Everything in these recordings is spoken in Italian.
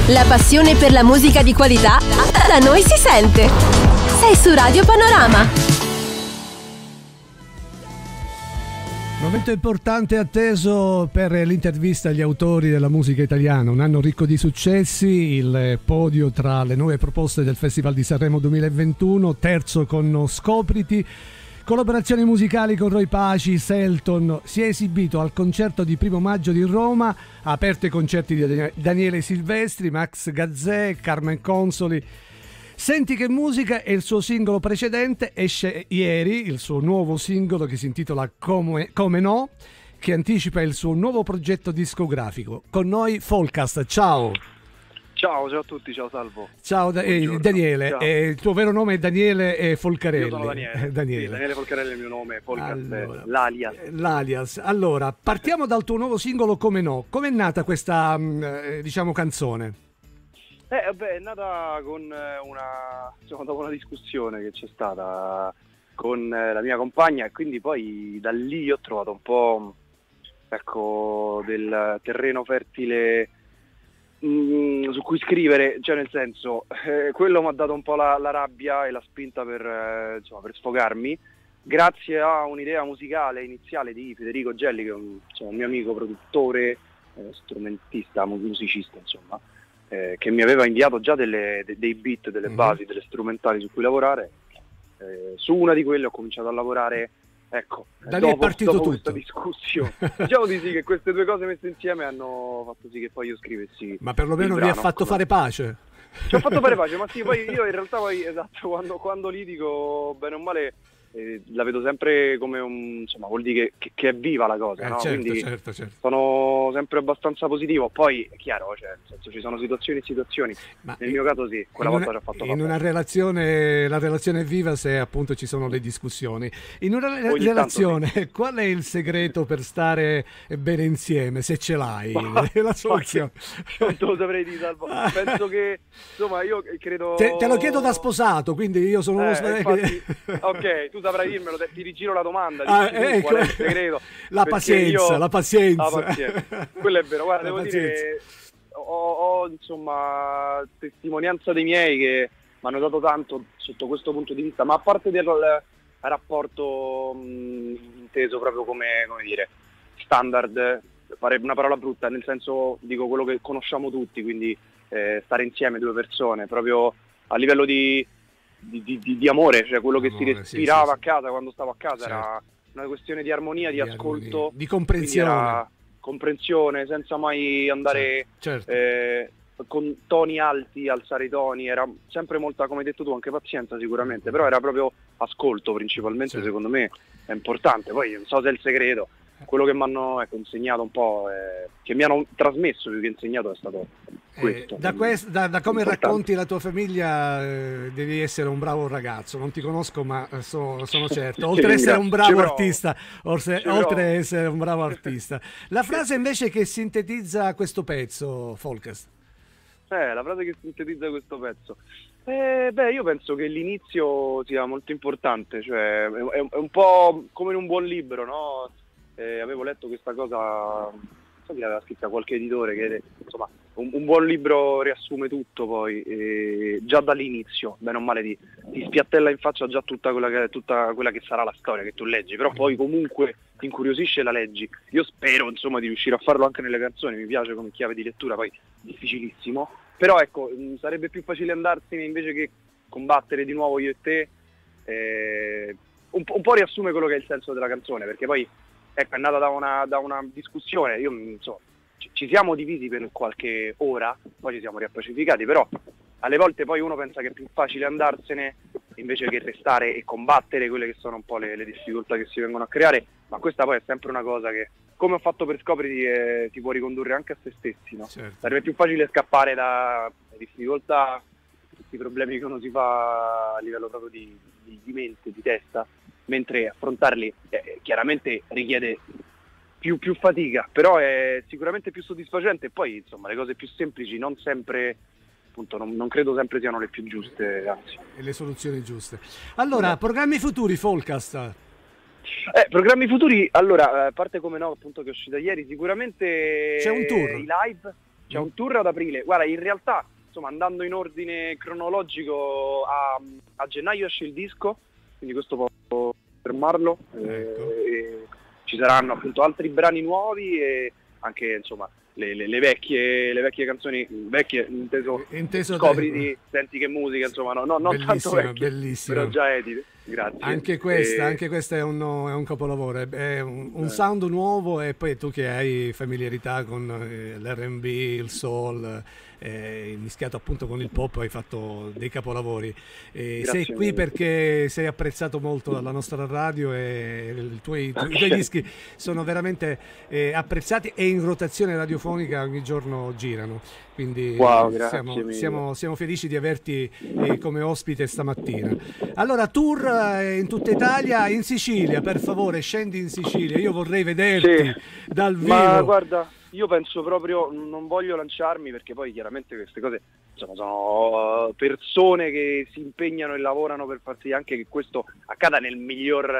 La passione per la musica di qualità da noi si sente. Sei su Radio Panorama. Momento importante e atteso per l'intervista agli autori della musica italiana. Un anno ricco di successi, il podio tra le nuove proposte del Festival di Sanremo 2021, terzo con Scopriti. Collaborazioni musicali con Roy Paci, Selton, si è esibito al concerto di 1 maggio di Roma, ha aperto i concerti di Daniele Silvestri, Max Gazzè, Carmen Consoli. Senti che musica è il suo singolo precedente, esce ieri il suo nuovo singolo che si intitola Come no, che anticipa il suo nuovo progetto discografico. Con noi Folcast, ciao! Ciao a tutti, ciao Salvo. Ciao Daniele, Ciao. Il tuo vero nome è Daniele Folcarelli. Io sono Daniele. Daniele Folcarelli è il mio nome, Folcast è l'alias. Allora, partiamo dal tuo nuovo singolo Come no. Com'è nata questa, canzone? È nata con dopo una discussione che c'è stata con la mia compagna, e quindi poi da lì ho trovato un po' del terreno fertile su cui scrivere, cioè nel senso, quello mi ha dato un po' la rabbia e la spinta per sfogarmi, grazie a un'idea musicale iniziale di Federico Gelli, che è un mio amico produttore, strumentista, musicista, insomma, che mi aveva inviato già dei beat, delle basi, delle strumentali su cui lavorare. Su una di quelle ho cominciato a lavorare. Ecco, da lì è partito dopo tutto. Questa discussione. Diciamo di sì, che queste due cose messe insieme hanno fatto sì che poi io scrivessi. Ma perlomeno vi ha fatto fare pace. Ci ho fatto fare pace, ma sì, poi io in realtà esatto, quando litigo, bene o male, la vedo sempre come vuol dire che è viva la cosa, no? Certo, quindi certo. sono sempre abbastanza positivo. Poi è chiaro, cioè, nel senso, ci sono situazioni e situazioni. Ma nel mio caso sì, quella volta ci ho fatto in una relazione, la relazione è viva se appunto ci sono le discussioni. In una relazione, sì. Qual è il segreto per stare bene insieme, se ce l'hai? La soluzione? Non te lo saprei dire, Salvo. Penso che, insomma, io credo... Te lo chiedo da sposato, quindi io sono uno infatti, ok, tu saprai dirmelo, ti rigiro la domanda, ecco. Qual è il segreto? La pazienza. Quello è vero, guarda, devo dire, ho insomma testimonianza dei miei che mi hanno dato tanto sotto questo punto di vista, ma a parte del rapporto inteso proprio come dire, standard, fare una parola brutta, nel senso, dico quello che conosciamo tutti, quindi stare insieme due persone, proprio a livello di amore, cioè quello che si respirava a casa quando stavo a casa, certo. Era una questione di armonia, di ascolto, di comprensione. Comprensione, senza mai andare certo. Con toni alti, alzare i toni, era sempre molta, come hai detto tu, anche pazienza sicuramente, però era proprio ascolto principalmente, certo. Secondo me è importante. Poi non so se è il segreto, quello che mi hanno insegnato un po', che mi hanno trasmesso più che insegnato è stato questo. Da come importante. Racconti la tua famiglia, devi essere un bravo ragazzo, non ti conosco ma sono certo, oltre ad essere un bravo artista, oltre ad essere un bravo artista. La frase invece che sintetizza questo pezzo, Folcast? La frase che sintetizza questo pezzo, io penso che l'inizio sia molto importante, cioè è un po' come in un buon libro, no? Avevo letto questa cosa, non so chi l'aveva scritta, qualche editore, che insomma un buon libro riassume tutto poi, già dall'inizio, bene o male ti spiattella in faccia già tutta quella che sarà la storia che tu leggi, però poi comunque ti incuriosisce e la leggi. Io spero insomma di riuscire a farlo anche nelle canzoni, mi piace come chiave di lettura, poi difficilissimo, però ecco, sarebbe più facile andarsene invece che combattere di nuovo io e te. Un po' riassume quello che è il senso della canzone, perché poi ecco, è nata da una discussione, io non so, ci siamo divisi per qualche ora, poi ci siamo riappacificati, però alle volte poi uno pensa che è più facile andarsene invece che restare e combattere quelle che sono un po' le difficoltà che si vengono a creare, ma questa poi è sempre una cosa che, come ho fatto per Scopriti, ti può ricondurre anche a se stessi, no? Certo. Sarebbe più facile scappare da difficoltà, tutti i problemi che uno si fa a livello proprio di mente, di testa, mentre affrontarli chiaramente richiede più fatica, però è sicuramente più soddisfacente, e poi insomma le cose più semplici non sempre, appunto, non credo sempre siano le più giuste, anzi. E le soluzioni giuste. Allora, programmi futuri, Folcast? Programmi futuri, allora, a parte Come no, appunto, che è uscita ieri, sicuramente c'è un tour. I live. c'è un tour ad aprile. Guarda, in realtà, insomma, andando in ordine cronologico, a gennaio esce il disco, quindi questo può fermarlo. Ecco. E ci saranno appunto altri brani nuovi e anche, insomma, le vecchie canzoni, vecchie inteso scopriti, senti che musica, insomma, non tanto vecchie, bellissima. però già edite. Grazie. Anche questa è un capolavoro, è un sound nuovo, e poi tu che hai familiarità con l'R&B, il soul, mischiato appunto con il pop, hai fatto dei capolavori. Sei qui perché sei apprezzato molto dalla nostra radio e i tuoi dischi sono veramente apprezzati e in rotazione radiofonica ogni giorno girano. Quindi wow, siamo felici di averti come ospite stamattina. Allora, tour in tutta Italia, in Sicilia, per favore, scendi in Sicilia, io vorrei vederti dal vivo. Ma guarda, io penso proprio, non voglio lanciarmi perché poi chiaramente queste cose, insomma, sono persone che si impegnano e lavorano per far sì anche che questo accada nel migliore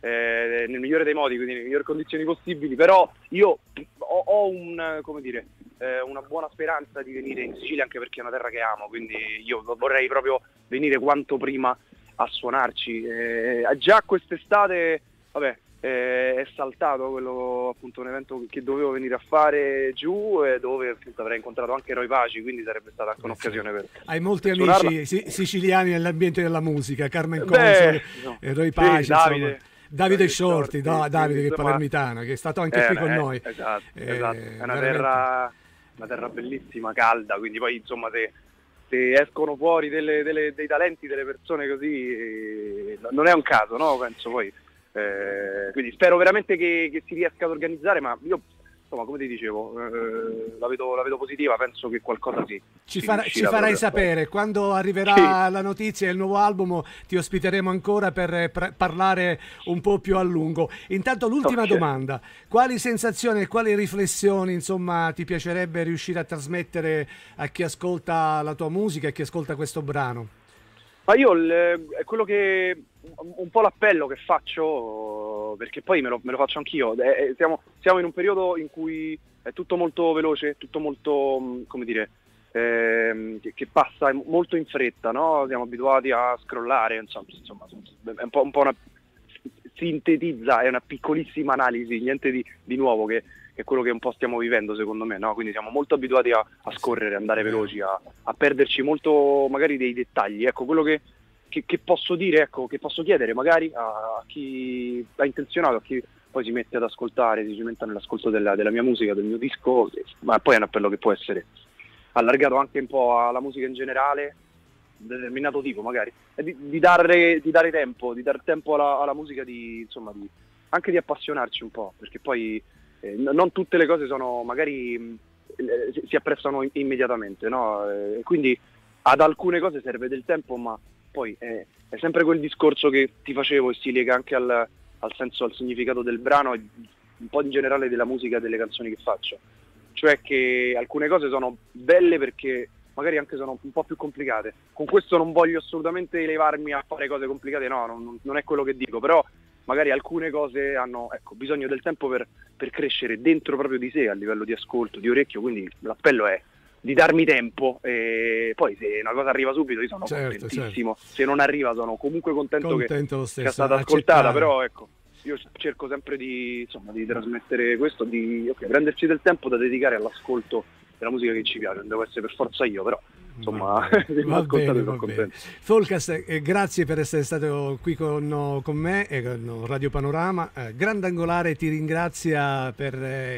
dei modi, quindi nelle migliori condizioni possibili, però io ho una buona speranza di venire in Sicilia, anche perché è una terra che amo, quindi io vorrei proprio venire quanto prima a suonarci. Già quest'estate, vabbè, è saltato quello, appunto, un evento che dovevo venire a fare giù, dove appunto avrei incontrato anche Roy Paci, quindi sarebbe stata anche un'occasione per hai molti amici siciliani nell'ambiente della musica, Carmen Consoli, Roy Paci, Davide Shorty, Davide che è palermitano, che è stato anche qui con noi. Esatto. È una terra bellissima, calda, quindi poi insomma se escono fuori dei talenti, delle persone così, non è un caso, no? Penso poi. Quindi spero veramente che si riesca ad organizzare, ma io, insomma, come ti dicevo, la vedo positiva, penso che qualcosa ci farai sapere quando arriverà la notizia del nuovo album, ti ospiteremo ancora per parlare un po' più a lungo. Intanto l'ultima domanda: quali sensazioni e quali riflessioni, insomma, ti piacerebbe riuscire a trasmettere a chi ascolta la tua musica e chi ascolta questo brano? Ma io è quello che un po' l'appello che faccio, perché poi me lo faccio anch'io. Siamo in un periodo in cui è tutto molto veloce, tutto molto, come dire, che passa molto in fretta, no? Siamo abituati a scrollare, insomma è un po' una sintetizza, è una piccolissima analisi, niente di nuovo, che è quello che un po' stiamo vivendo, secondo me, no? Quindi siamo molto abituati a scorrere, andare veloci, a perderci molto magari dei dettagli. Ecco, quello che posso dire, ecco, che posso chiedere magari a chi ha intenzionato, a chi poi si mette ad ascoltare, si cimenta nell'ascolto della mia musica, del mio disco, ma poi è un appello che può essere allargato anche un po' alla musica in generale, determinato tipo magari, di dare tempo, di dar tempo alla musica, anche di appassionarci un po', perché poi non tutte le cose sono magari si apprezzano immediatamente, no? Quindi ad alcune cose serve del tempo, ma poi è sempre quel discorso che ti facevo e si lega anche al senso, al significato del brano e un po' in generale della musica e delle canzoni che faccio, cioè che alcune cose sono belle perché magari anche sono un po' più complicate. Con questo non voglio assolutamente elevarmi a fare cose complicate, no, non è quello che dico, però magari alcune cose hanno, ecco, bisogno del tempo per crescere dentro proprio di sé, a livello di ascolto, di orecchio, quindi l'appello è di darmi tempo, e poi se una cosa arriva subito io sono contentissimo, se non arriva sono comunque contento che sia stata ascoltata, però ecco, io cerco sempre di trasmettere questo, di prenderci del tempo da dedicare all'ascolto della musica che ci piace, non devo essere per forza io, però insomma, va bene. Folcast, grazie per essere stato qui con me e con Radio Panorama. Grandangolare ti ringrazia per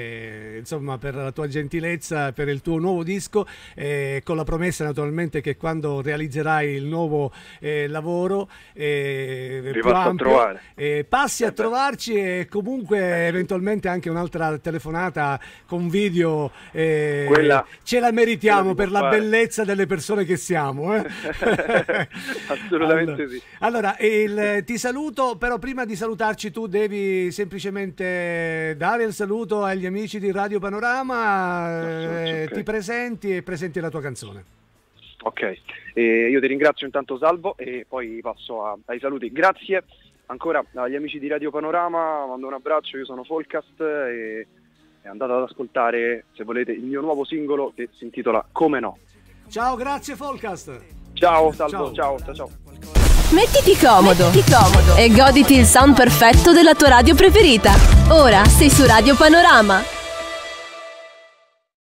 la tua gentilezza, per il tuo nuovo disco, con la promessa naturalmente che quando realizzerai il nuovo lavoro più ampio, passi a trovarci, e comunque eventualmente anche un'altra telefonata con video, ce la meritiamo per la bellezza delle persone che siamo, assolutamente sì. Allora ti saluto, però prima di salutarci tu devi semplicemente dare il saluto agli amici di Radio Panorama, ti presenti e presenti la tua canzone. Ok, io ti ringrazio intanto, Salvo, e poi passo ai saluti. Grazie ancora agli amici di Radio Panorama, mando un abbraccio, io sono Folcast e andate ad ascoltare, se volete, il mio nuovo singolo che si intitola Come no. Ciao, grazie Folcast. Ciao, Salvo, ciao. Mettiti comodo e goditi il sound perfetto della tua radio preferita. Ora sei su Radio Panorama.